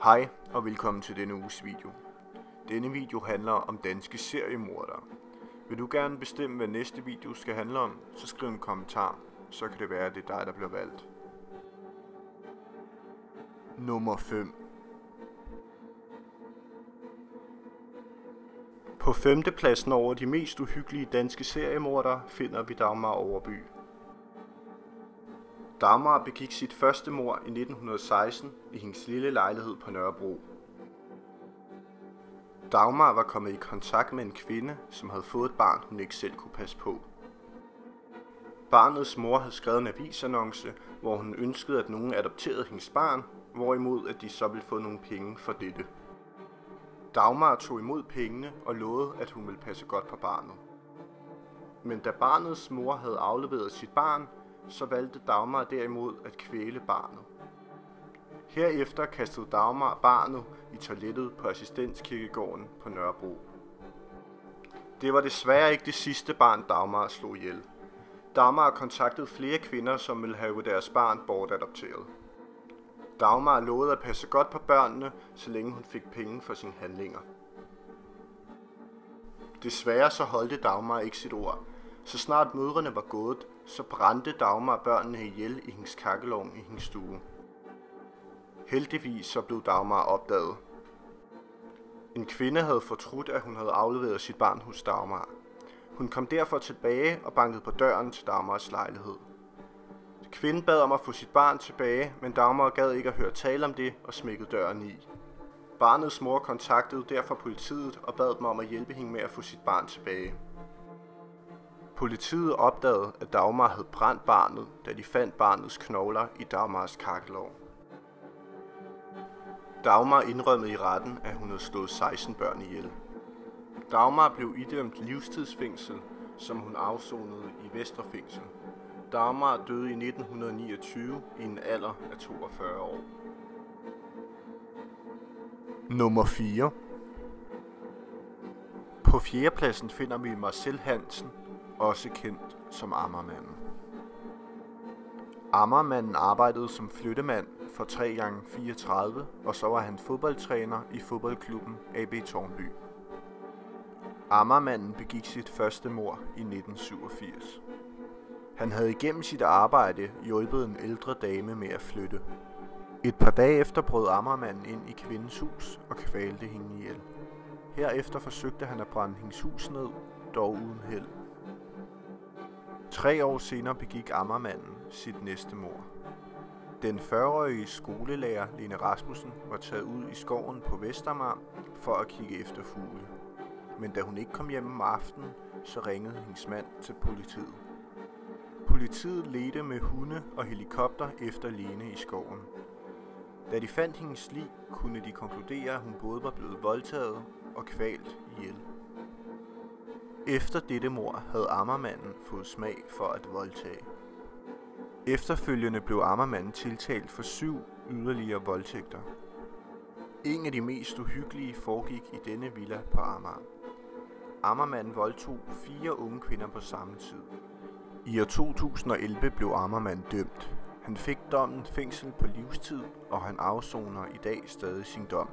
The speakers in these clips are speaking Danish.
Hej og velkommen til denne uges video. Denne video handler om danske seriemordere. Vil du gerne bestemme, hvad næste video skal handle om, så skriv en kommentar, så kan det være, at det er dig, der bliver valgt. Nummer 5. På 5. pladsen over de mest uhyggelige danske seriemordere finder vi Dagmar Overby. Dagmar begik sit første mord i 1916 i hendes lille lejlighed på Nørrebro. Dagmar var kommet i kontakt med en kvinde, som havde fået et barn, hun ikke selv kunne passe på. Barnets mor havde skrevet en avisannonce, hvor hun ønskede, at nogen adopterede hendes barn, hvorimod at de så ville få nogle penge for dette. Dagmar tog imod pengene og lovede, at hun ville passe godt på barnet. Men da barnets mor havde afleveret sit barn, så valgte Dagmar derimod at kvæle barnet. Herefter kastede Dagmar barnet i toilettet på Assistenskirkegården på Nørrebro. Det var desværre ikke det sidste barn, Dagmar slog ihjel. Dagmar kontaktede flere kvinder, som ville have deres barn bortadopteret. Dagmar lovede at passe godt på børnene, så længe hun fik penge for sine handlinger. Desværre så holdte Dagmar ikke sit ord. Så snart mødrene var gået, så brændte Dagmar børnene ihjel i hendes kakkelovn i hendes stue. Heldigvis så blev Dagmar opdaget. En kvinde havde fortrudt, at hun havde afleveret sit barn hos Dagmar. Hun kom derfor tilbage og bankede på døren til Dagmars lejlighed. Kvinden bad om at få sit barn tilbage, men Dagmar gad ikke at høre tale om det og smækkede døren i. Barnets mor kontaktede derfor politiet og bad dem om at hjælpe hende med at få sit barn tilbage. Politiet opdagede, at Dagmar havde brændt barnet, da de fandt barnets knogler i Dagmars kakkelovn. Dagmar indrømmede i retten, at hun havde slået 16 børn ihjel. Dagmar blev idømt livstidsfængsel, som hun afsonede i Vestre Fængsel. Dagmar døde i 1929 i en alder af 42 år. Nummer 4. På 4. pladsen finder vi Marcel Hansen, også kendt som Amagermanden. Amagermanden arbejdede som flyttemand for 3x34, og så var han fodboldtræner i fodboldklubben AB Tårnby. Amagermanden begik sit første mord i 1987. Han havde igennem sit arbejde hjulpet en ældre dame med at flytte. Et par dage efter brød Amagermanden ind i kvindens hus og kvalte hende ihjel. Herefter forsøgte han at brænde hendes hus ned, dog uden held. 3 år senere begik Amagermanden sit næste mord. Den 40-årige skolelærer Lene Rasmussen var taget ud i skoven på Vestamager for at kigge efter fugle. Men da hun ikke kom hjem om aftenen, så ringede hendes mand til politiet. Politiet ledte med hunde og helikopter efter Lene i skoven. Da de fandt hendes lig, kunne de konkludere, at hun både var blevet voldtaget og kvalt ihjel. Efter dette mord havde Amagermanden fået smag for at voldtage. Efterfølgende blev Amagermanden tiltalt for 7 yderligere voldtægter. En af de mest uhyggelige foregik i denne villa på Amager. Amagermanden voldtog 4 unge kvinder på samme tid. I år 2011 blev Amagermanden dømt. Han fik dommen fængsel på livstid, og han afsoner i dag stadig sin dom.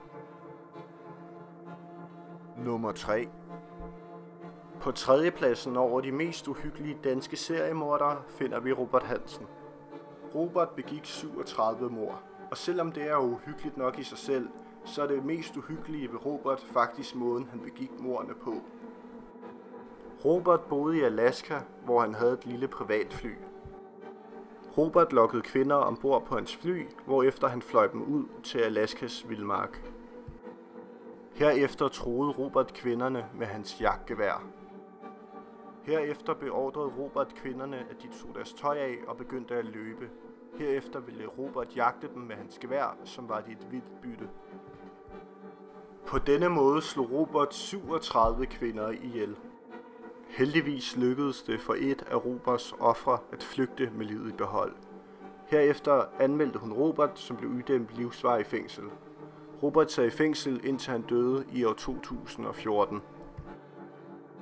Nummer 3. På 3. pladsen over de mest uhyggelige danske seriemordere finder vi Robert Hansen. Robert begik 37 mord, og selvom det er uhyggeligt nok i sig selv, så er det mest uhyggelige ved Robert faktisk måden, han begik mordene på. Robert boede i Alaska, hvor han havde et lille privatfly. Robert lokkede kvinder ombord på hans fly, hvorefter han fløj dem ud til Alaskas vildmark. Herefter truede Robert kvinderne med hans jagtgevær. Herefter beordrede Robert kvinderne, at de tog deres tøj af og begyndte at løbe. Herefter ville Robert jagte dem med hans gevær, som var et vildt bytte. På denne måde slog Robert 37 kvinder ihjel. Heldigvis lykkedes det for et af Roberts ofre at flygte med livet i behold. Herefter anmeldte hun Robert, som blev idømt livsvarig fængsel. Robert sad i fængsel, indtil han døde i år 2014.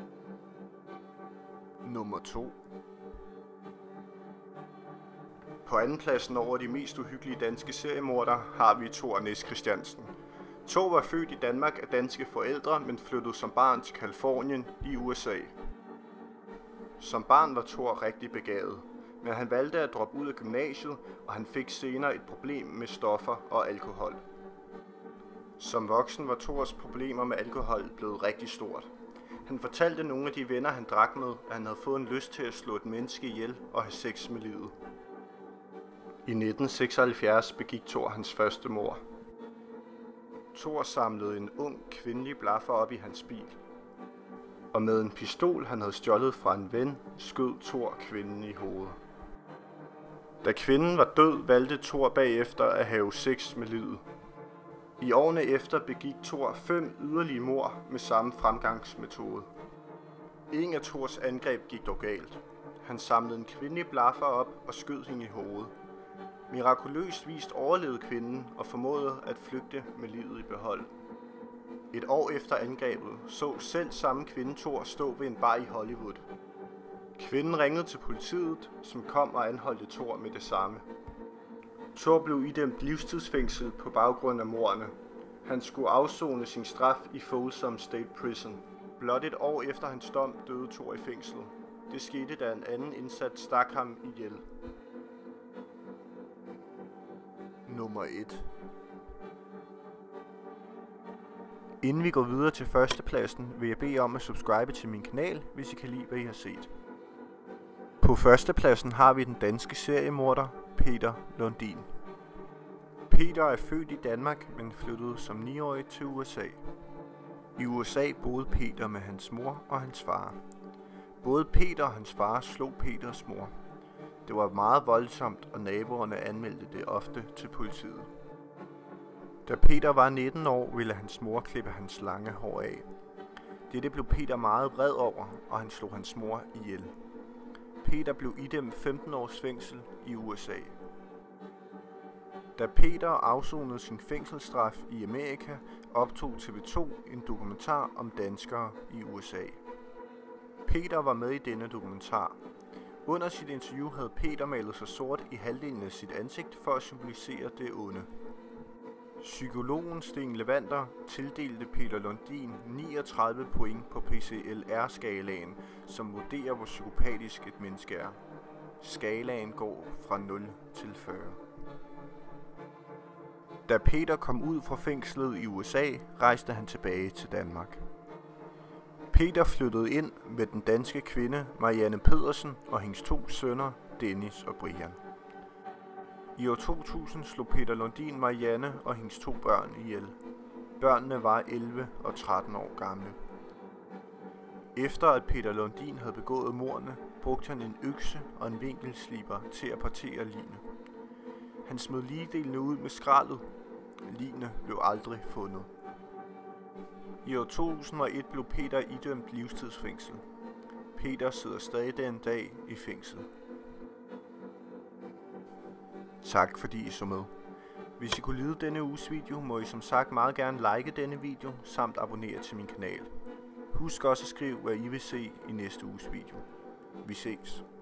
Nummer 2. På andenpladsen over de mest uhyggelige danske seriemordere har vi Thor Næs Christiansen. Thor var født i Danmark af danske forældre, men flyttede som barn til Californien i USA. Som barn var Thor rigtig begavet, men han valgte at droppe ud af gymnasiet, og han fik senere et problem med stoffer og alkohol. Som voksen var Thors problemer med alkohol blevet rigtig stort. Han fortalte nogle af de venner, han drak med, at han havde fået en lyst til at slå et menneske ihjel og have sex med livet. I 1976 begik Thor hans første mord. Thor samlede en ung kvindelig blaffer op i hans bil, og med en pistol, han havde stjålet fra en ven, skød Thor kvinden i hovedet. Da kvinden var død, valgte Thor bagefter at have sex med livet. I årene efter begik Thor 5 yderligere mord med samme fremgangsmetode. En af Thors angreb gik dog galt. Han samlede en kvindelig blaffer op og skød hende i hovedet. Mirakuløst vist overlevede kvinden og formåede at flygte med livet i behold. Et år efter angrebet så selv samme kvinde Thor stå ved en bar i Hollywood. Kvinden ringede til politiet, som kom og anholdte Thor med det samme. Thor blev idømt livstidsfængsel på baggrund af mordene. Han skulle afsone sin straf i Folsom State Prison. Blot et år efter hans dom døde Thor i fængslet. Det skete, da en anden indsat stak ham ihjel. Nummer 1. Inden vi går videre til førstepladsen, vil jeg bede om at subscribe til min kanal, hvis I kan lide, hvad I har set. På førstepladsen har vi den danske seriemorder Peter Lundin. Peter er født i Danmark, men flyttede som 9-årig til USA. I USA boede Peter med hans mor og hans far. Både Peter og hans far slog Peters mor. Det var meget voldsomt, og naboerne anmeldte det ofte til politiet. Da Peter var 19 år, ville hans mor klippe hans lange hår af. Dette blev Peter meget vred over, og han slog hans mor ihjel. Peter blev idømt 15 års fængsel i USA. Da Peter afsonede sin fængselsstraf i Amerika, optog TV2 en dokumentar om danskere i USA. Peter var med i denne dokumentar. Under sit interview havde Peter malet sig sort i halvdelen af sit ansigt for at symbolisere det onde. Psykologen Sten Levander tildelte Peter Lundin 39 point på PCLR-skalaen, som vurderer, hvor psykopatisk et menneske er. Skalaen går fra 0 til 40. Da Peter kom ud fra fængslet i USA, rejste han tilbage til Danmark. Peter flyttede ind med den danske kvinde Marianne Pedersen og hendes 2 sønner, Dennis og Brian. I år 2000 slog Peter Lundin Marianne og hendes 2 børn ihjel. Børnene var 11 og 13 år gamle. Efter at Peter Lundin havde begået mordene, brugte han en økse og en vinkelsliber til at partere ligene. Han smed ligdelene ud med skraldet. Ligene blev aldrig fundet. I år 2001 blev Peter idømt livstidsfængsel. Peter sidder stadig den dag i fængsel. Tak fordi I så med. Hvis I kunne lide denne uges video, må I som sagt meget gerne like denne video, samt abonnere til min kanal. Husk også at skrive, hvad I vil se i næste uges video. Vi ses.